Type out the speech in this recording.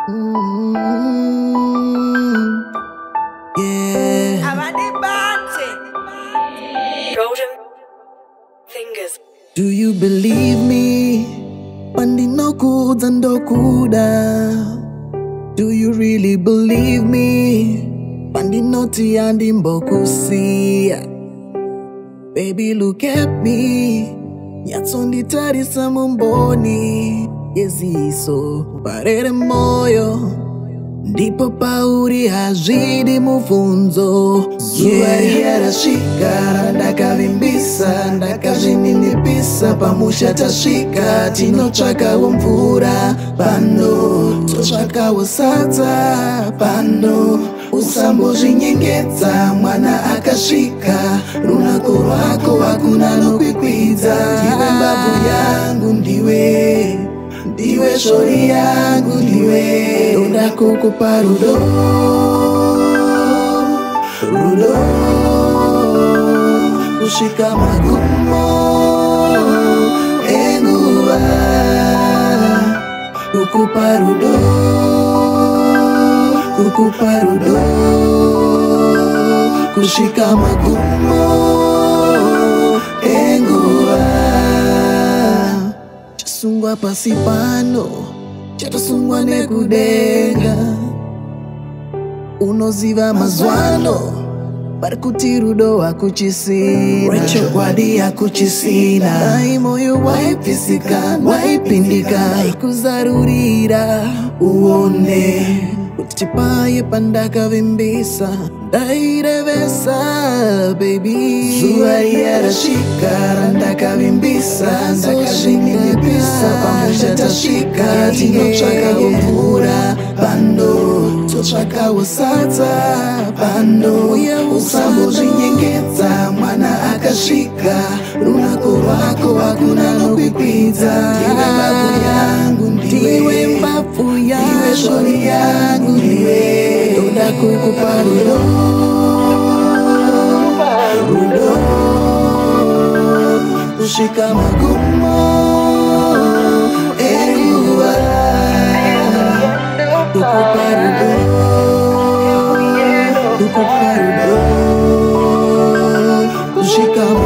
Mm, yeah. Golden fingers. Do you believe me? Pandinokuza ndokuda. Do you really believe me? Pandinoti andimbokusia. Baby, look at me. Nyatsondi tarisa mumboni. Yeziso parere moyo. Ndipo pauri hazvidi mufunzo. Zuva riyarasvika ndakavimbisa, ndakazvininipisa. Pamusha tasvika tinotsvakawo mvura pano, totsvakawo sadza pano. Usambozvinyengedza mwana akasvika, runako rwako hakuna nokwikwidza. Ndiwe mbabvu yangu, ndiwe shori yangu, ndiwe ndoda kukupa rudo, kusvika magumo enguva, kukupa rudo, kusvika magumo enguva. Chasungwa pasi pano, chatosungwa nekudenga. Unoziva mazwano, parikuti rudo hakuchisina, chokwadi hakuchisina. Dai moyo waipisika, waipindika, kuzarurira uone kuti paye pandakavimbisa ndairevesa baby. Zuva riyarasvika randakavimbisa, ndakazvininipisa. Pamusha tasvika tinotsvakawo mvura pano, totsvakawo sadza pano. Usambozvinyengedza mwana akasvika, runako rwako hakuna nokwikwidza. Ndiwe mbabvu yangu, ndiwe mbabvu yangu, ndiwe shori yangu, ndiwe ndoda kukupa rudo, kusvika magumo enguva, kukupa rudo, kusvika